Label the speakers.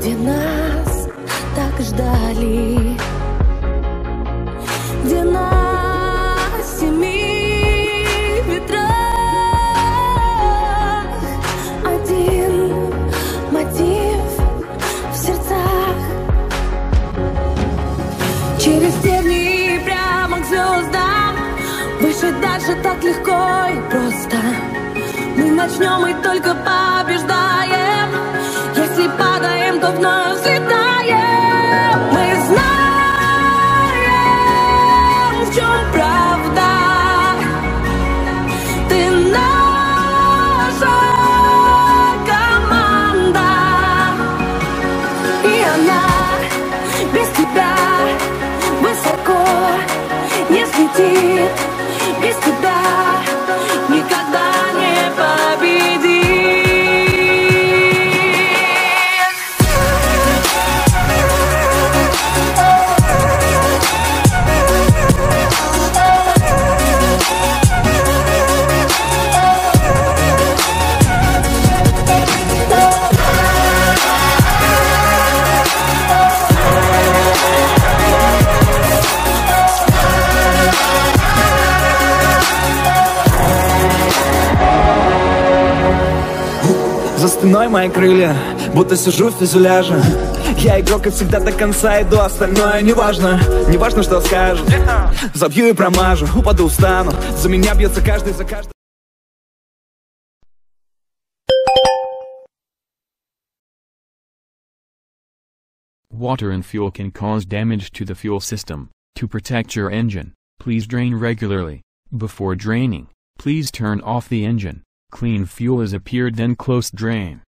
Speaker 1: где нас так ждали, где на семи ветрах один мотив в сердцах. Через тернии прямо к звездам, выше, дальше так легко и просто. Мы начнем и только побеждаем. Если падаем, то вновь взлетаем. Мы знаем, в чем правда. Ты наша команда, и она без тебя высоко не взлетит. Без тебя никогда не победит.
Speaker 2: За спиной мои крылья, будто сижу в фюзеляже. Я игрок и всегда до конца иду, остальное неважно. Неважно, что скажут. Забью и промажу, упаду, встану. За меня бьется каждый за каждый.
Speaker 3: Water and fuel can cause damage to the fuel system. To protect your engine, please drain regularly. Before draining, please turn off the engine. Clean fuel is appeared, then close drain.